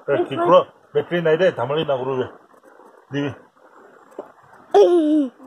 Kikro, battery nahi de, thamali na guru. Divi.